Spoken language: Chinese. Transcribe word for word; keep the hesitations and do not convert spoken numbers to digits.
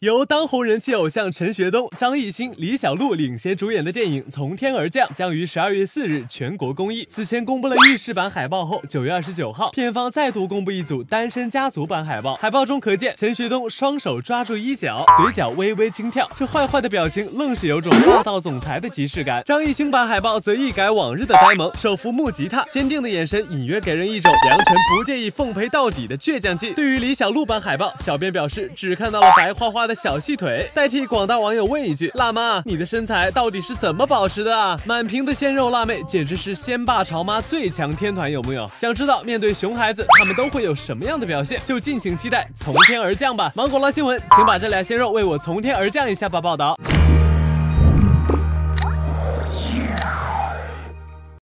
由当红人气偶像陈学冬、张艺兴、李小璐领衔主演的电影《从天而降》将于十二月四日全国公映。此前公布了预示版海报后，九月二十九号，片方再度公布一组单身家族版海报。海报中可见陈学冬双手抓住衣角，嘴角微微轻跳，这坏坏的表情愣是有种霸道总裁的即视感。张艺兴版海报则一改往日的呆萌，手扶木吉他，坚定的眼神隐约给人一种梁晨不介意奉陪到底的倔强劲。对于李小璐版海报，小编表示只看到了白花花的小细腿，代替广大网友问一句：辣妈，你的身材到底是怎么保持的啊？满屏的鲜肉辣妹，简直是仙霸潮妈最强天团，有木有？想知道面对熊孩子，他们都会有什么样的表现？就敬请期待从天而降吧。芒果捞新闻，请把这俩鲜肉为我从天而降一下吧。报道。